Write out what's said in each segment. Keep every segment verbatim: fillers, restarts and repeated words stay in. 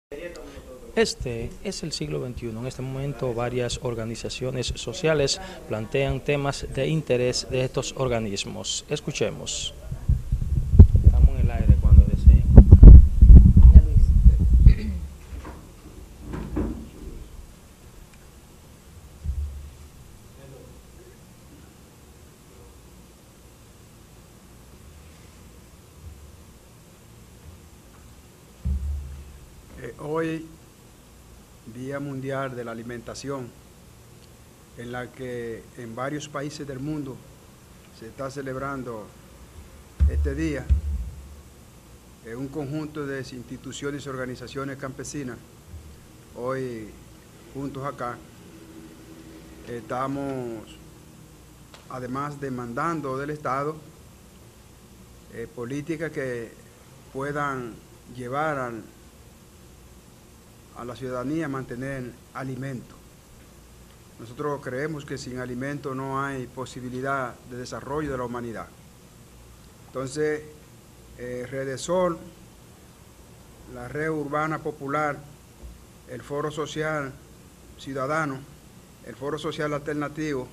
Este es el siglo veintiuno. En este momento varias organizaciones sociales plantean temas de interés de estos organismos. Escuchemos. Estamos en el aire cuando deseen. Eh, hoy, Día Mundial de la Alimentación, en la que en varios países del mundo se está celebrando este día, en un conjunto de instituciones y organizaciones campesinas, hoy juntos acá, estamos además demandando del Estado eh, políticas que puedan llevar al a la ciudadanía mantener alimento. Nosotros creemos que sin alimento no hay posibilidad de desarrollo de la humanidad. Entonces, eh, Redesol, la Red Urbana Popular, el Foro Social Ciudadano, el Foro Social Alternativo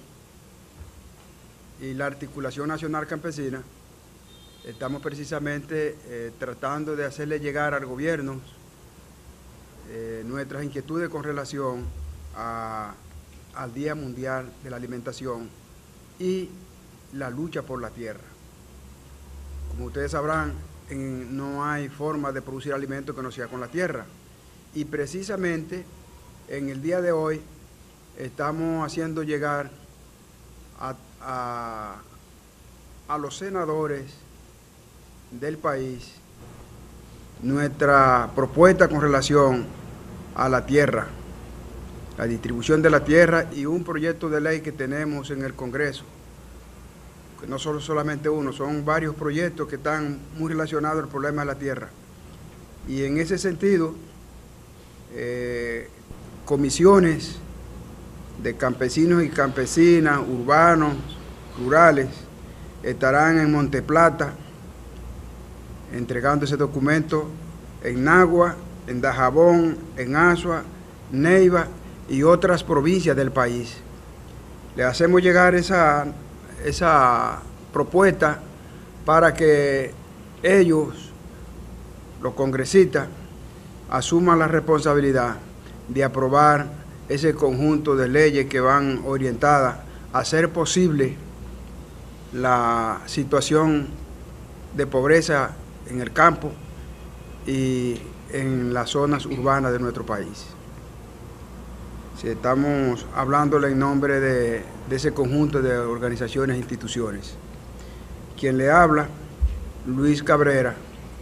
y la Articulación Nacional Campesina, estamos precisamente eh, tratando de hacerle llegar al gobierno Eh, nuestras inquietudes con relación a, al Día Mundial de la Alimentación y la lucha por la tierra. Como ustedes sabrán, en, no hay forma de producir alimentos que no sea con la tierra. Y precisamente en el día de hoy estamos haciendo llegar a, a, a los senadores del país nuestra propuesta con relación a la tierra, la distribución de la tierra y un proyecto de ley que tenemos en el Congreso, que no solo solamente uno, son varios proyectos que están muy relacionados al problema de la tierra. Y en ese sentido, eh, comisiones de campesinos y campesinas, urbanos, rurales, estarán en Monteplata, entregando ese documento en Nagua, en Dajabón, en Azua, Neiva y otras provincias del país. Le hacemos llegar esa, esa propuesta para que ellos, los congresistas, asuman la responsabilidad de aprobar ese conjunto de leyes que van orientadas a hacer posible la situación de pobreza en el campo y en las zonas urbanas de nuestro país. Si estamos hablándole en nombre de, de ese conjunto de organizaciones e instituciones. Quien le habla, Luis Cabrera.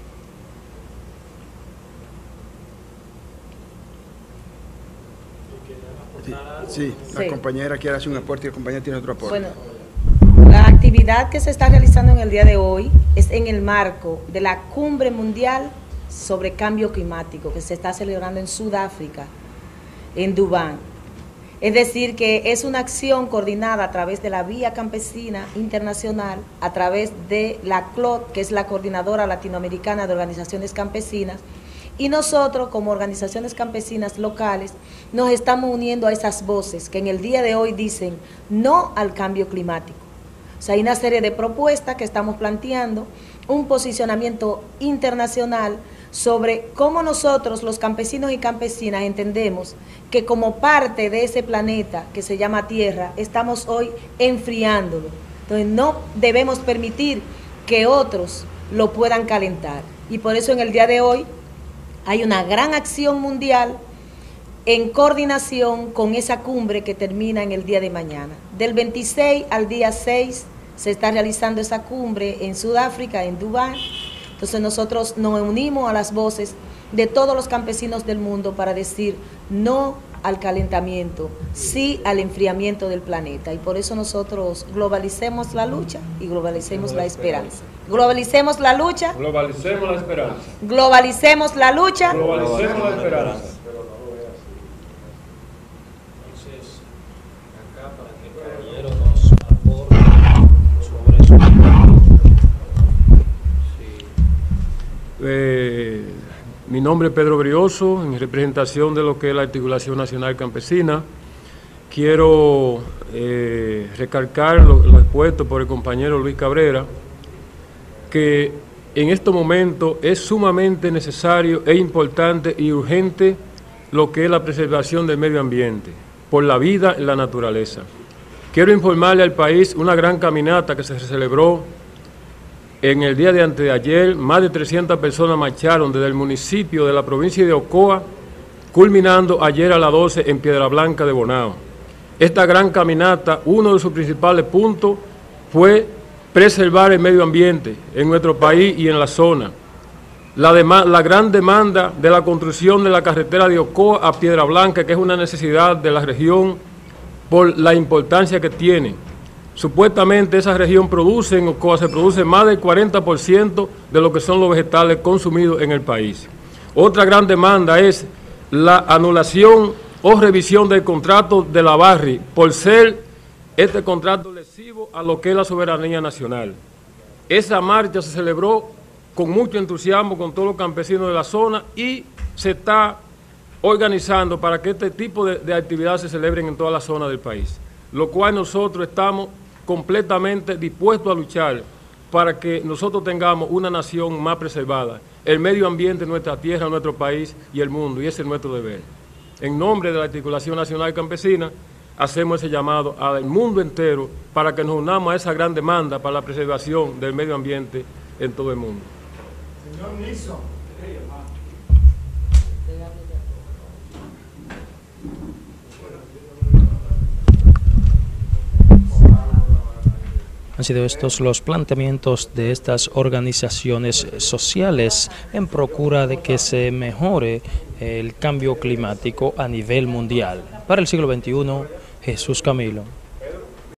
Sí, sí, la sí. compañera quiere hacer un aporte y el compañero tiene otro aporte. Bueno, la actividad que se está realizando en el día de hoy es en el marco de la Cumbre Mundial sobre Cambio Climático que se está celebrando en Sudáfrica, en Dubán. Es decir, que es una acción coordinada a través de la Vía Campesina Internacional, a través de la C L O D, que es la Coordinadora Latinoamericana de Organizaciones Campesinas, y nosotros como organizaciones campesinas locales nos estamos uniendo a esas voces que en el día de hoy dicen no al cambio climático. O sea, hay una serie de propuestas que estamos planteando, un posicionamiento internacional sobre cómo nosotros, los campesinos y campesinas, entendemos que como parte de ese planeta que se llama Tierra, estamos hoy enfriándolo. Entonces no debemos permitir que otros lo puedan calentar. Y por eso en el día de hoy hay una gran acción mundial en coordinación con esa cumbre que termina en el día de mañana. Del veintiséis al día seis se está realizando esa cumbre en Sudáfrica, en Dubán. Entonces nosotros nos unimos a las voces de todos los campesinos del mundo para decir no al calentamiento, sí al enfriamiento del planeta. Y por eso nosotros globalicemos la lucha y globalicemos la esperanza. Globalicemos la lucha. Globalicemos la esperanza. Globalicemos la lucha. Globalicemos la esperanza. Entonces, acá para que el caballero nos aporte sobre su... Eh, mi nombre nombre es Pedro Brioso, en representación de lo que es la Articulación Nacional Campesina. Quiero eh, recalcar lo, lo expuesto por el compañero Luis Cabrera, que en este momento es sumamente necesario e importante y urgente lo que es la preservación del medio ambiente, por la vida en la naturaleza. Quiero informarle al país una gran caminata que se celebró en el día de antes de ayer. Más de trescientas personas marcharon desde el municipio de la provincia de Ocoa, culminando ayer a las doce en Piedra Blanca de Bonao. Esta gran caminata, uno de sus principales puntos fue preservar el medio ambiente en nuestro país y en la zona. La, la gran demanda de la construcción de la carretera de Ocoa a Piedra Blanca, que es una necesidad de la región por la importancia que tiene. Supuestamente esa región produce, en Ocoa se produce más del cuarenta por ciento de lo que son los vegetales consumidos en el país. Otra gran demanda es la anulación o revisión del contrato de la Barri, por ser este contrato lesivo a lo que es la soberanía nacional. Esa marcha se celebró con mucho entusiasmo con todos los campesinos de la zona y se está organizando para que este tipo de, de actividades se celebren en toda la zona del país, lo cual nosotros estamos completamente dispuestos a luchar para que nosotros tengamos una nación más preservada, el medio ambiente, nuestra tierra, nuestro país y el mundo, y ese es nuestro deber. En nombre de la Articulación Nacional Campesina, hacemos ese llamado al mundo entero para que nos unamos a esa gran demanda para la preservación del medio ambiente en todo el mundo. Señor Nixon. Han sido estos los planteamientos de estas organizaciones sociales en procura de que se mejore el cambio climático a nivel mundial. Para el siglo veintiuno, Jesús Camilo.